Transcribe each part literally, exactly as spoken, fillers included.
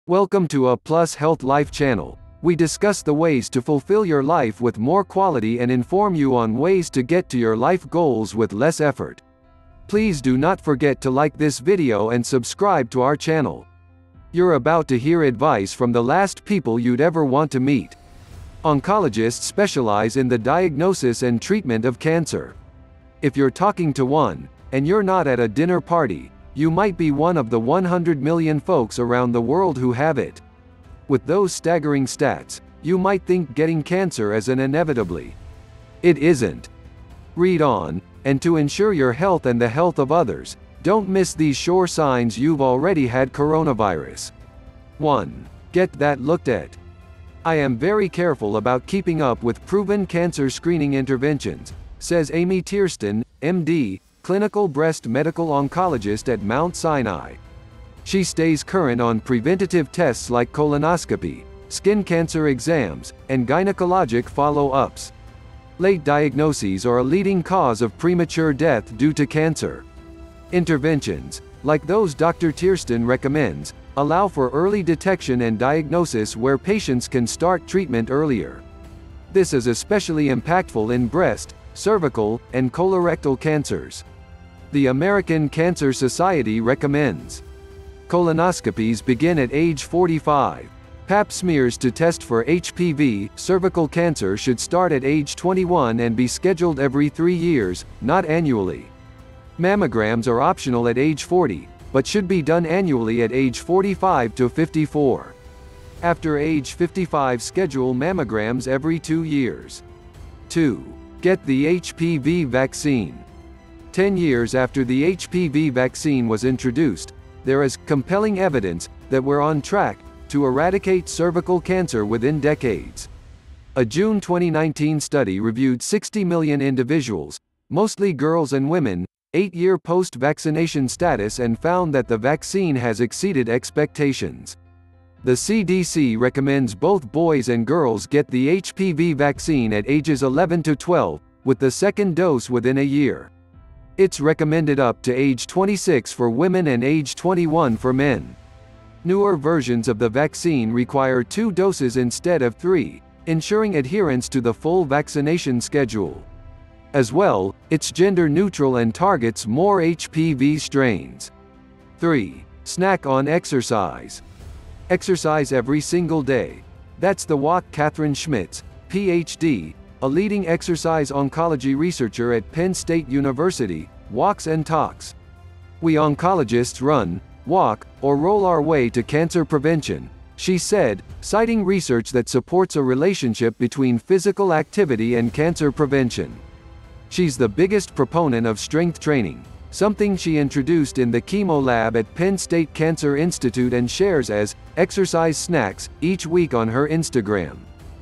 Welcome to A Plus Health Life channel. We discuss the ways to fulfill your life with more quality and inform you on ways to get to your life goals with less effort. Please do not forget to like this video and subscribe to our channel. You're about to hear advice from the last people you'd ever want to meet. Oncologists specialize in the diagnosis and treatment of cancer. If you're talking to one, and you're not at a dinner party, you might be one of the one hundred million folks around the world who have it. With those staggering stats, you might think getting cancer is an inevitably. It isn't. Read on, and to ensure your health and the health of others, don't miss these sure signs you've already had coronavirus. one. Get that looked at. I am very careful about keeping up with proven cancer screening interventions, says Amy Tierston, M D, clinical breast medical oncologist at Mount Sinai. She stays current on preventative tests like colonoscopy, skin cancer exams, and gynecologic follow-ups. Late diagnoses are a leading cause of premature death due to cancer. Interventions, like those Doctor Tierston recommends, allow for early detection and diagnosis where patients can start treatment earlier. This is especially impactful in breast, cervical, and colorectal cancers. The American Cancer Society recommends colonoscopies begin at age forty-five. Pap smears to test for H P V, cervical cancer should start at age twenty-one and be scheduled every three years, not annually. Mammograms are optional at age forty, but should be done annually at age forty-five to fifty-four. After age fifty-five, schedule mammograms every two years. two. Get the H P V vaccine. Ten years after the H P V vaccine was introduced, there is compelling evidence that we're on track to eradicate cervical cancer within decades. A June twenty nineteen study reviewed sixty million individuals, mostly girls and women, eight-year post-vaccination status and found that the vaccine has exceeded expectations. The C D C recommends both boys and girls get the H P V vaccine at ages eleven to twelve, with the second dose within a year. It's recommended up to age twenty-six for women and age twenty-one for men. Newer versions of the vaccine require two doses instead of three, ensuring adherence to the full vaccination schedule. As well, it's gender-neutral and targets more H P V strains. three. Snack on exercise. Exercise every single day. That's the walk. Catherine Schmitz, P H D, a leading exercise oncology researcher at Penn State University, walks and talks. We oncologists run, walk, or roll our way to cancer prevention, she said, citing research that supports a relationship between physical activity and cancer prevention. She's the biggest proponent of strength training, something she introduced in the chemo lab at Penn State Cancer Institute and shares as exercise snacks each week on her Instagram.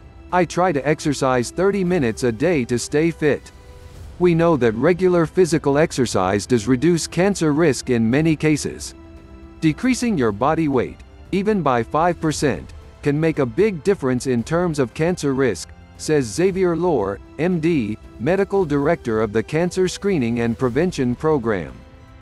I try to exercise thirty minutes a day to stay fit. We know that regular physical exercise does reduce cancer risk in many cases. Decreasing your body weight, even by five percent, can make a big difference in terms of cancer risk, says Xavier Lohr, M D, Medical Director of the Cancer Screening and Prevention Program.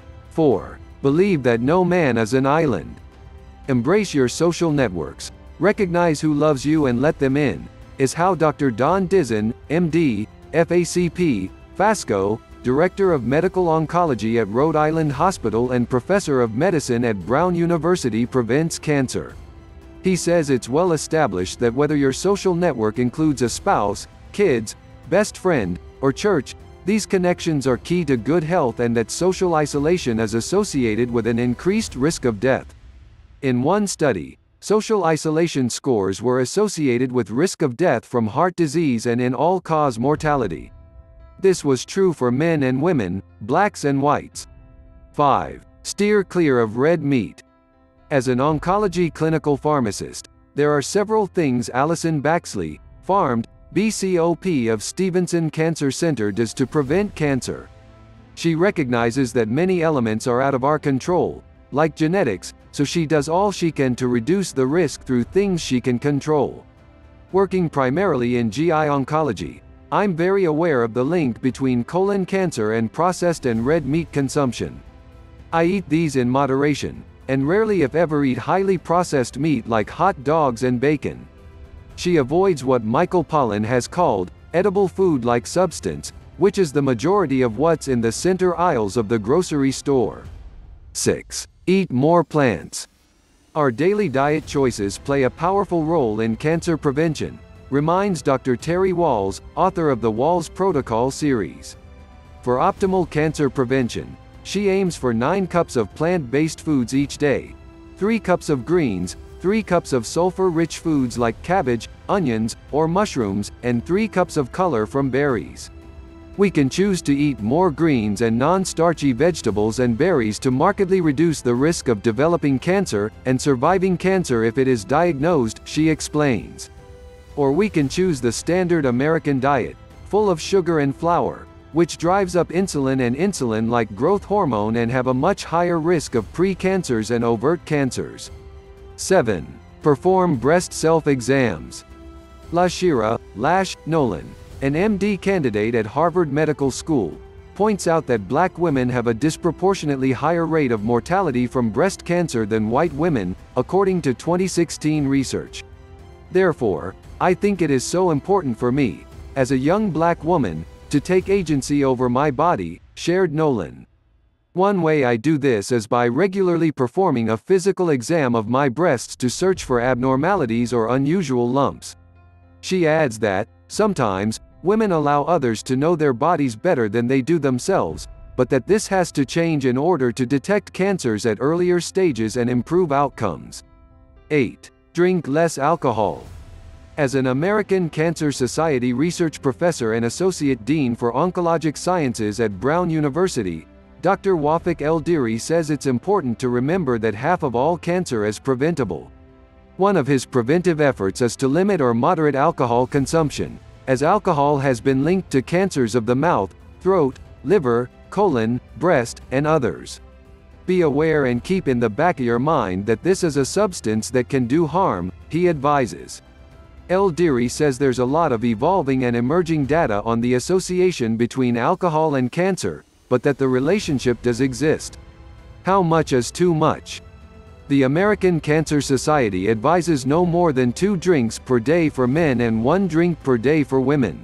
four. Believe that no man is an island. Embrace your social networks. Recognize who loves you and let them in, is how Doctor Don Dizon, M D, F A C P, Fasco, Director of Medical Oncology at Rhode Island Hospital and Professor of Medicine at Brown University, prevents cancer. He says it's well established that whether your social network includes a spouse, kids, best friend, or church, these connections are key to good health and that social isolation is associated with an increased risk of death. In one study, social isolation scores were associated with risk of death from heart disease and in all-cause mortality. This was true for men and women, blacks and whites. five. Steer clear of red meat. As an oncology clinical pharmacist, there are several things Allison Baxley, Farmed, B C O P of Stevenson Cancer Center does to prevent cancer. She recognizes that many elements are out of our control, like genetics, so she does all she can to reduce the risk through things she can control. Working primarily in G I oncology, I'm very aware of the link between colon cancer and processed and red meat consumption. I eat these in moderation, and rarely if ever eat highly processed meat like hot dogs and bacon. She avoids what Michael Pollan has called edible food-like substance, which is the majority of what's in the center aisles of the grocery store. six. Eat more plants. Our daily diet choices play a powerful role in cancer prevention, reminds Doctor Terry Wahls, author of the Wahls Protocol series. For optimal cancer prevention, she aims for nine cups of plant-based foods each day, three cups of greens, three cups of sulfur-rich foods like cabbage, onions, or mushrooms, and three cups of color from berries. We can choose to eat more greens and non-starchy vegetables and berries to markedly reduce the risk of developing cancer and surviving cancer if it is diagnosed, she explains. Or we can choose the standard American diet, full of sugar and flour, which drives up insulin and insulin-like growth hormone and have a much higher risk of pre-cancers and overt cancers. seven. Perform breast self-exams. Lashira Lash Nolan, an M D candidate at Harvard Medical School, points out that black women have a disproportionately higher rate of mortality from breast cancer than white women, according to twenty sixteen research. Therefore, I think it is so important for me, as a young black woman, to take agency over my body, shared Nolan. One way I do this is by regularly performing a physical exam of my breasts to search for abnormalities or unusual lumps. She adds that, sometimes, women allow others to know their bodies better than they do themselves, but that this has to change in order to detect cancers at earlier stages and improve outcomes. eight. Drink less alcohol. As an American Cancer Society research professor and associate dean for oncologic sciences at Brown University, Doctor Wafik El-Diri says it's important to remember that half of all cancer is preventable. One of his preventive efforts is to limit or moderate alcohol consumption, as alcohol has been linked to cancers of the mouth, throat, liver, colon, breast, and others. Be aware and keep in the back of your mind that this is a substance that can do harm, he advises. El-Diri says there's a lot of evolving and emerging data on the association between alcohol and cancer, but that the relationship does exist. How much is too much? The American Cancer Society advises no more than two drinks per day for men and one drink per day for women.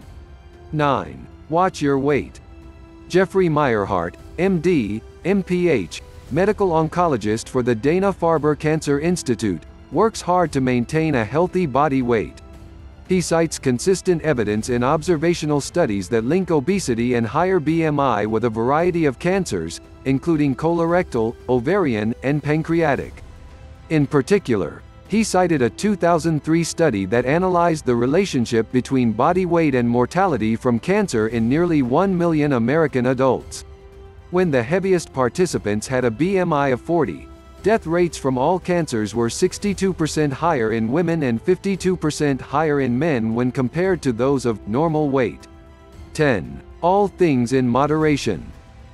nine. Watch your weight. Jeffrey Meyerhart, M D, M P H, medical oncologist for the Dana-Farber Cancer Institute, works hard to maintain a healthy body weight. He cites consistent evidence in observational studies that link obesity and higher B M I with a variety of cancers, including colorectal, ovarian, and pancreatic. In particular, he cited a two thousand three study that analyzed the relationship between body weight and mortality from cancer in nearly one million American adults. When the heaviest participants had a B M I of forty, death rates from all cancers were sixty-two percent higher in women and fifty-two percent higher in men when compared to those of normal weight. ten. All things in moderation.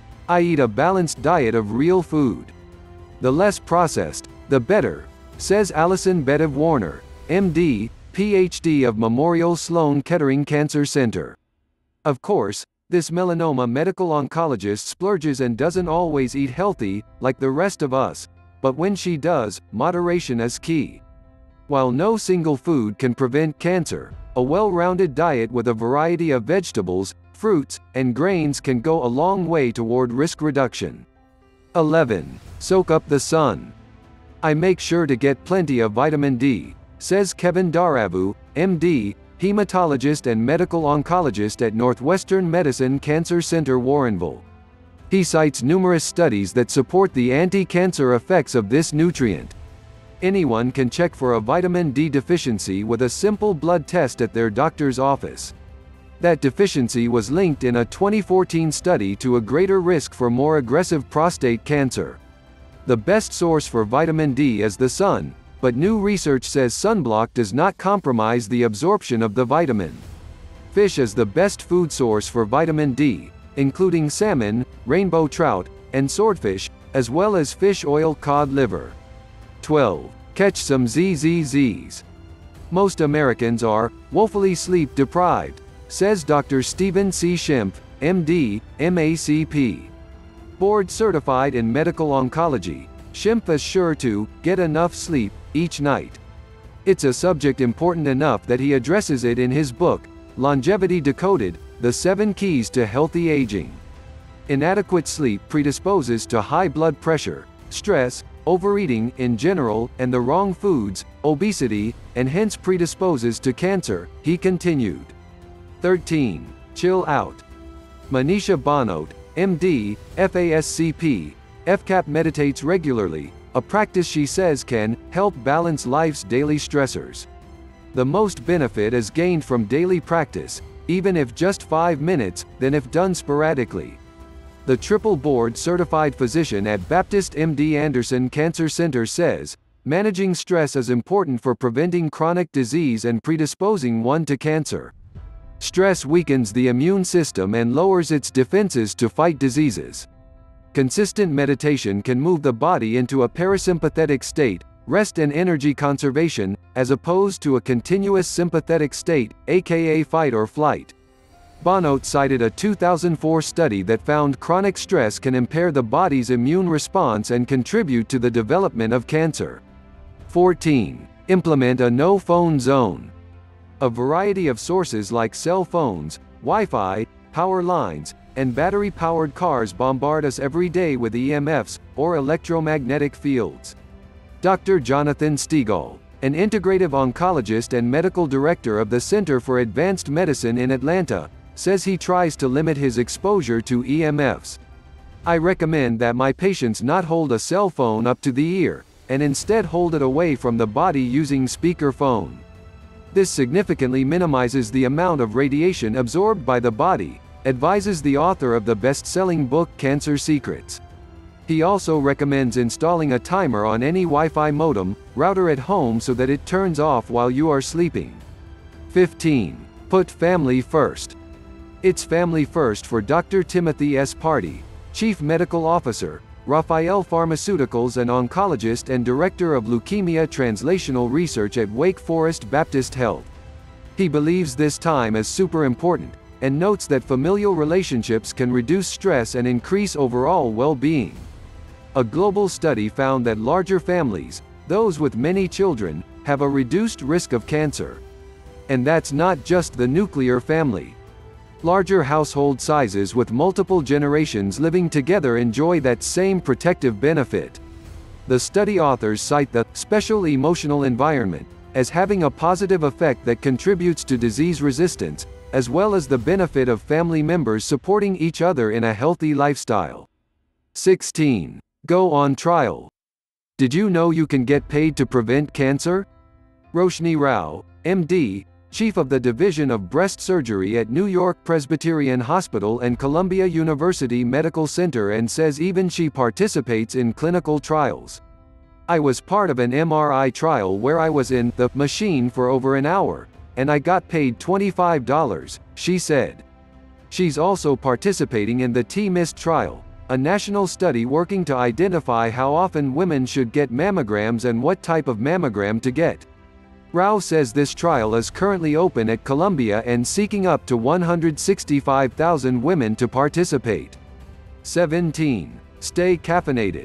I eat a balanced diet of real food. The less processed, the better, says Allison Bedev Warner, M D, P H D of Memorial Sloan Kettering Cancer Center. Of course, this melanoma medical oncologist splurges and doesn't always eat healthy, like the rest of us, but when she does, moderation is key. While no single food can prevent cancer, a well-rounded diet with a variety of vegetables, fruits, and grains can go a long way toward risk reduction. eleven. Soak up the sun. I make sure to get plenty of vitamin D, says Kevin Daravu, M D, hematologist and medical oncologist at Northwestern Medicine Cancer Center Warrenville. He cites numerous studies that support the anti-cancer effects of this nutrient. Anyone can check for a vitamin D deficiency with a simple blood test at their doctor's office. That deficiency was linked in a twenty fourteen study to a greater risk for more aggressive prostate cancer. The best source for vitamin D is the sun, but new research says sunblock does not compromise the absorption of the vitamin. Fish is the best food source for vitamin D, including salmon, rainbow trout, and swordfish, as well as fish oil cod liver. twelve. Catch some Z Z Zs. Most Americans are woefully sleep deprived, says Doctor Stephen C. Schimpf, M D, M A C P. Board certified in medical oncology, Schimpf is sure to get enough sleep each night. It's a subject important enough that he addresses it in his book, Longevity Decoded: The Seven Keys to Healthy Aging. Inadequate sleep predisposes to high blood pressure, stress, overeating in general, and the wrong foods, obesity, and hence predisposes to cancer, he continued. thirteen. Chill out. Manisha Bhanot, M D, F A S C P, F C A P meditates regularly, a practice she says can help balance life's daily stressors. The most benefit is gained from daily practice, even if just five minutes, than if done sporadically. The triple board certified physician at Baptist M D Anderson Cancer Center says, managing stress is important for preventing chronic disease and predisposing one to cancer. Stress weakens the immune system and lowers its defenses to fight diseases. Consistent meditation can move the body into a parasympathetic state, rest and energy conservation, as opposed to a continuous sympathetic state, aka fight or flight. Bhanot cited a two thousand four study that found chronic stress can impair the body's immune response and contribute to the development of cancer. fourteen. Implement a no-phone zone. A variety of sources like cell phones, Wi-Fi, power lines, and battery-powered cars bombard us every day with E M Fs, or electromagnetic fields. Doctor Jonathan Stegall, an integrative oncologist and medical director of the Center for Advanced Medicine in Atlanta, says he tries to limit his exposure to E M Fs. I recommend that my patients not hold a cell phone up to the ear, and instead hold it away from the body using speakerphone. This significantly minimizes the amount of radiation absorbed by the body, advises the author of the best-selling book Cancer Secrets. He also recommends installing a timer on any Wi-Fi modem, router at home so that it turns off while you are sleeping. fifteen. Put family first. It's family first for Doctor Timothy S. Pardee, Chief Medical Officer, Raphael Pharmaceuticals and oncologist and Director of Leukemia Translational Research at Wake Forest Baptist Health. He believes this time is super important, and notes that familial relationships can reduce stress and increase overall well-being. A global study found that larger families, those with many children, have a reduced risk of cancer. And that's not just the nuclear family. Larger household sizes with multiple generations living together enjoy that same protective benefit. The study authors cite the special emotional environment as having a positive effect that contributes to disease resistance, as well as the benefit of family members supporting each other in a healthy lifestyle. sixteen. Go on trial. Did you know you can get paid to prevent cancer? Roshni Rao, M D, Chief of the Division of Breast Surgery at New York Presbyterian Hospital and Columbia University Medical Center, and says even she participates in clinical trials. I was part of an M R I trial where I was in the machine for over an hour, and I got paid twenty-five dollars, she said. She's also participating in the T MIST trial, a national study working to identify how often women should get mammograms and what type of mammogram to get. Rao says this trial is currently open at Columbia and seeking up to one hundred sixty-five thousand women to participate. seventeen. Stay caffeinated.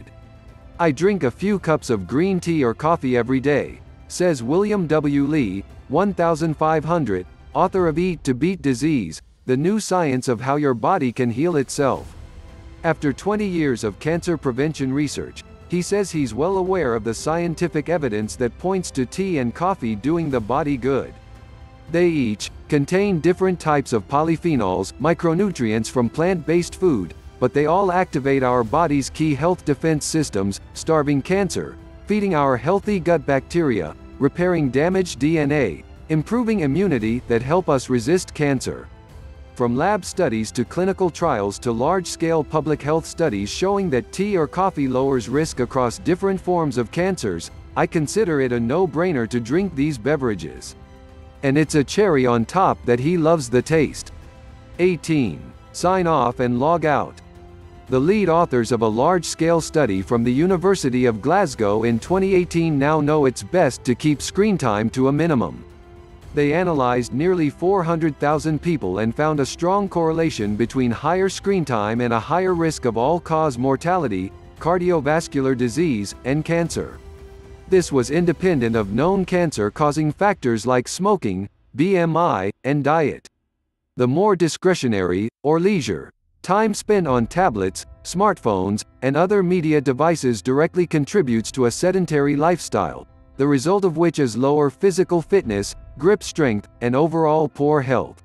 I drink a few cups of green tea or coffee every day, says William W. Lee, fifteen hundred, author of Eat to Beat Disease, The New Science of How Your Body Can Heal Itself. After twenty years of cancer prevention research, he says he's well aware of the scientific evidence that points to tea and coffee doing the body good. They each contain different types of polyphenols, micronutrients from plant-based food, but they all activate our body's key health defense systems, starving cancer, feeding our healthy gut bacteria, repairing damaged D N A, improving immunity that help us resist cancer. From lab studies to clinical trials to large-scale public health studies showing that tea or coffee lowers risk across different forms of cancers, I consider it a no-brainer to drink these beverages. And it's a cherry on top that he loves the taste. eighteen. Sign off and log out. The lead authors of a large-scale study from the University of Glasgow in twenty eighteen now know it's best to keep screen time to a minimum. They analyzed nearly four hundred thousand people and found a strong correlation between higher screen time and a higher risk of all-cause mortality, cardiovascular disease, and cancer. This was independent of known cancer-causing factors like smoking, B M I, and diet. The more discretionary, or leisure, time spent on tablets, smartphones, and other media devices directly contributes to a sedentary lifestyle, the result of which is lower physical fitness, grip strength, and overall poor health.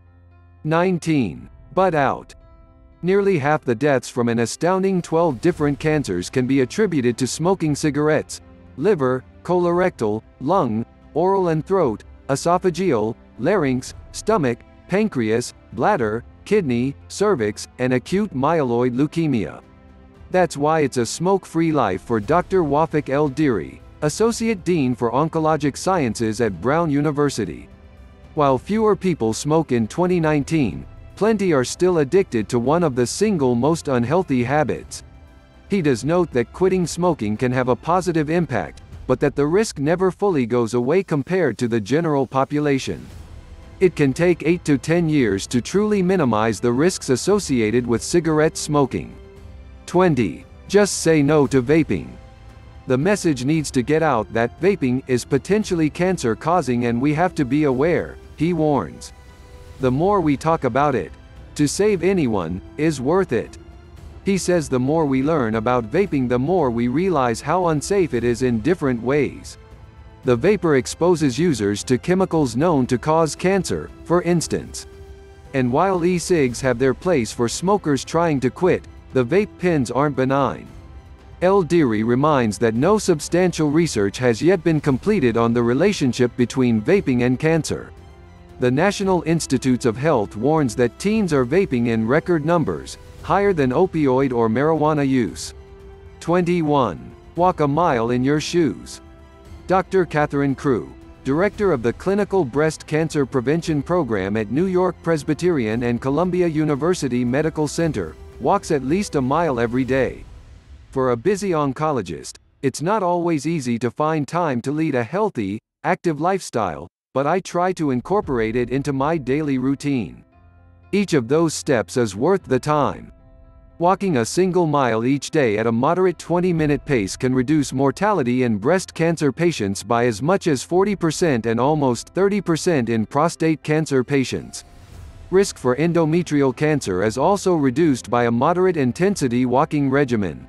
nineteen. Butt out. Nearly half the deaths from an astounding twelve different cancers can be attributed to smoking cigarettes: liver, colorectal, lung, oral and throat, esophageal, larynx, stomach, pancreas, bladder, kidney, cervix, and acute myeloid leukemia. That's why it's a smoke-free life for Doctor Wafik El-Deary, Associate Dean for Oncologic Sciences at Brown University. While fewer people smoke in twenty nineteen, plenty are still addicted to one of the single most unhealthy habits. He does note that quitting smoking can have a positive impact, but that the risk never fully goes away compared to the general population. It can take eight to ten years to truly minimize the risks associated with cigarette smoking. twenty. Just say no to vaping. The message needs to get out that vaping is potentially cancer-causing and we have to be aware, he warns. The more we talk about it, to save anyone, is worth it. He says the more we learn about vaping, the more we realize how unsafe it is in different ways. The vapor exposes users to chemicals known to cause cancer, for instance. And while e-cigs have their place for smokers trying to quit, the vape pens aren't benign. El-Deary reminds that no substantial research has yet been completed on the relationship between vaping and cancer. The National Institutes of Health warns that teens are vaping in record numbers, higher than opioid or marijuana use. twenty-one. Walk a mile in your shoes. Doctor Catherine Crew, director of the Clinical Breast Cancer Prevention Program at New York Presbyterian and Columbia University Medical Center, walks at least a mile every day. For a busy oncologist, it's not always easy to find time to lead a healthy, active lifestyle, but I try to incorporate it into my daily routine. Each of those steps is worth the time. Walking a single mile each day at a moderate twenty-minute pace can reduce mortality in breast cancer patients by as much as forty percent and almost thirty percent in prostate cancer patients. Risk for endometrial cancer is also reduced by a moderate-intensity walking regimen.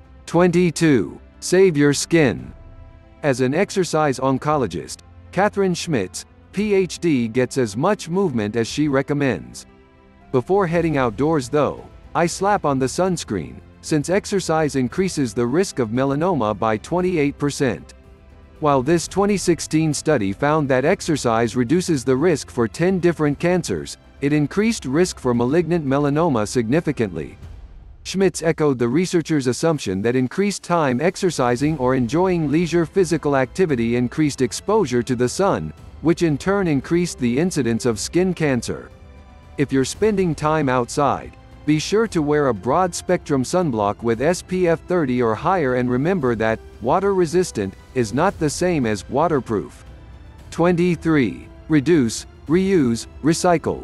twenty-two. Save your skin. As an exercise oncologist, Catherine Schmitz, P H D, gets as much movement as she recommends. Before heading outdoors though, I slap on the sunscreen, since exercise increases the risk of melanoma by twenty-eight percent. While this twenty sixteen study found that exercise reduces the risk for ten different cancers, it increased risk for malignant melanoma significantly. Schmitz echoed the researchers' assumption that increased time exercising or enjoying leisure physical activity increased exposure to the sun, which in turn increased the incidence of skin cancer. If you're spending time outside, be sure to wear a broad-spectrum sunblock with S P F thirty or higher, and remember that water-resistant is not the same as waterproof. twenty-three. Reduce, reuse, recycle.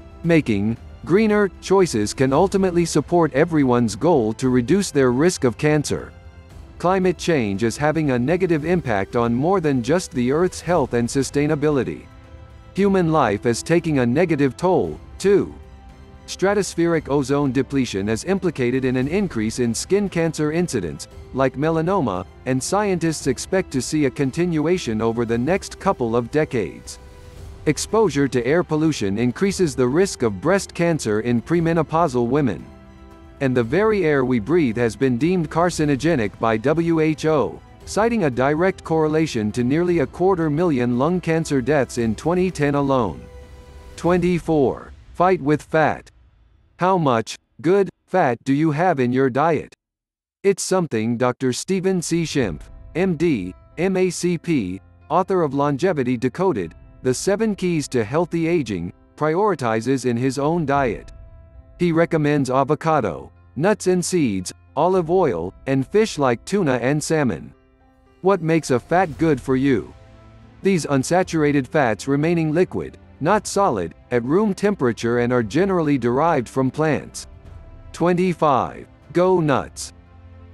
Making greener choices can ultimately support everyone's goal to reduce their risk of cancer. Climate change is having a negative impact on more than just the Earth's health and sustainability. Human life is taking a negative toll, too. Stratospheric ozone depletion is implicated in an increase in skin cancer incidence, like melanoma, and scientists expect to see a continuation over the next couple of decades. Exposure to air pollution increases the risk of breast cancer in premenopausal women. And the very air we breathe has been deemed carcinogenic by W H O, citing a direct correlation to nearly a quarter million lung cancer deaths in twenty ten alone. twenty-four. Fight with fat. How much good fat do you have in your diet? It's something Doctor Stephen C. Schimpf, M D, M A C P, author of Longevity Decoded, The Seven Keys to Healthy Aging, prioritizes in his own diet. He recommends avocado, nuts and seeds, olive oil, and fish like tuna and salmon. What makes a fat good for you? These unsaturated fats remaining liquid, not solid, at room temperature, and are generally derived from plants. twenty-five. Go nuts.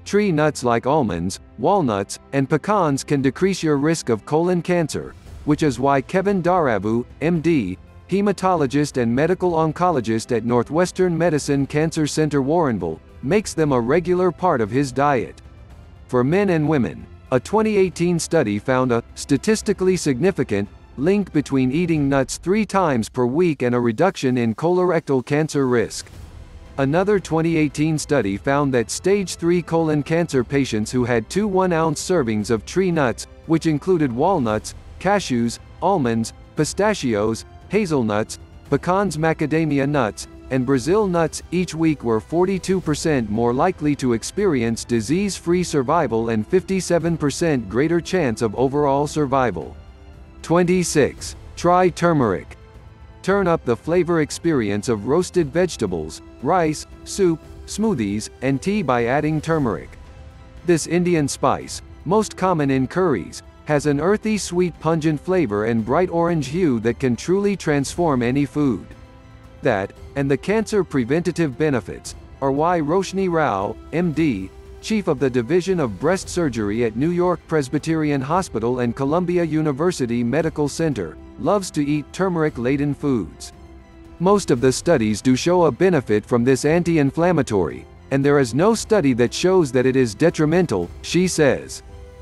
Tree nuts like almonds, walnuts, and pecans can decrease your risk of colon cancer, which is why Kevin Darabu, M D, hematologist and medical oncologist at Northwestern Medicine Cancer Center Warrenville, makes them a regular part of his diet. For men and women, a twenty eighteen study found a statistically significant link between eating nuts three times per week and a reduction in colorectal cancer risk. Another twenty eighteen study found that stage three colon cancer patients who had two one-ounce servings of tree nuts, which included walnuts, cashews, almonds, pistachios, hazelnuts, pecans, macadamia nuts, and Brazil nuts each week were forty-two percent more likely to experience disease-free survival and fifty-seven percent greater chance of overall survival. twenty-six. Try turmeric. Turn up the flavor experience of roasted vegetables, rice, soup, smoothies, and tea by adding turmeric. This Indian spice, most common in curries, has an earthy, sweet, pungent flavor and bright orange hue that can truly transform any food. That, and the cancer preventative benefits, are why Roshni Rao, M D, Chief of the Division of Breast Surgery at New York Presbyterian Hospital and Columbia University Medical Center, loves to eat turmeric-laden foods. Most of the studies do show a benefit from this anti-inflammatory, and there is no study that shows that it is detrimental, she says.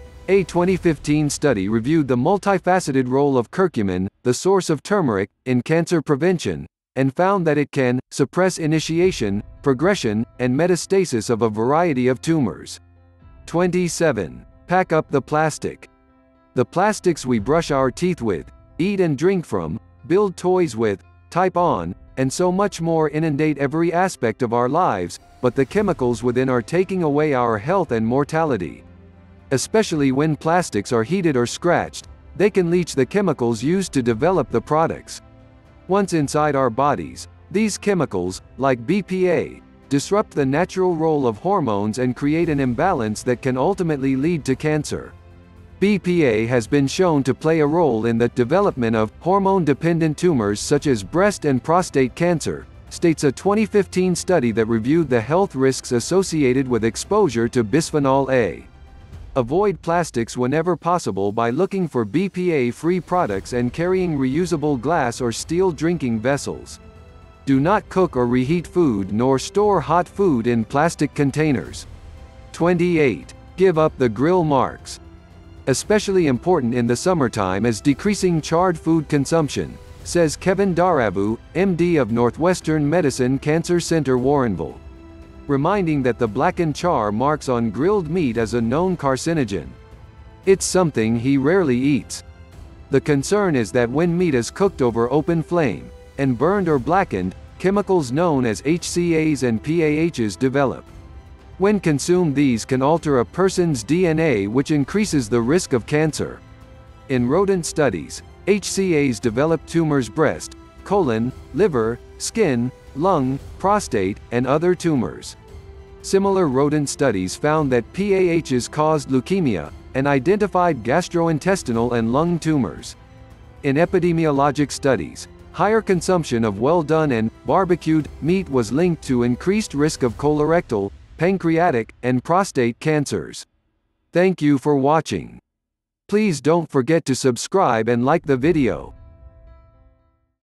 A twenty fifteen study reviewed the multifaceted role of curcumin, the source of turmeric, in cancer prevention, and found that it can suppress initiation, progression, and metastasis of a variety of tumors. twenty-seven. Pack up the plastic. The plastics we brush our teeth with, eat and drink from, build toys with, type on, and so much more inundate every aspect of our lives, but the chemicals within are taking away our health and mortality. Especially when plastics are heated or scratched, they can leach the chemicals used to develop the products. Once inside our bodies, these chemicals, like B P A, disrupt the natural role of hormones and create an imbalance that can ultimately lead to cancer. B P A has been shown to play a role in the development of hormone-dependent tumors such as breast and prostate cancer, states a twenty fifteen study that reviewed the health risks associated with exposure to bisphenol A. Avoid plastics whenever possible by looking for B P A-free products and carrying reusable glass or steel drinking vessels. Do not cook or reheat food nor store hot food in plastic containers. twenty-eight. Give up the grill marks. Especially important in the summertime is decreasing charred food consumption, says Kevin Darabu, M D of Northwestern Medicine Cancer Center Warrenville, reminding that the blackened char marks on grilled meat is a known carcinogen. It's something he rarely eats. The concern is that when meat is cooked over open flame, and burned or blackened, chemicals known as H C As and P A Hs develop. When consumed, these can alter a person's D N A, which increases the risk of cancer. In rodent studies, H C As develop tumors breast, colon, liver, skin, lung, prostate, and other tumors. Similar rodent studies found that P A Hs caused leukemia, and identified gastrointestinal and lung tumors. In epidemiologic studies, higher consumption of well-done and barbecued meat was linked to increased risk of colorectal, pancreatic, and prostate cancers. Thank you for watching. Please don't forget to subscribe and like the video.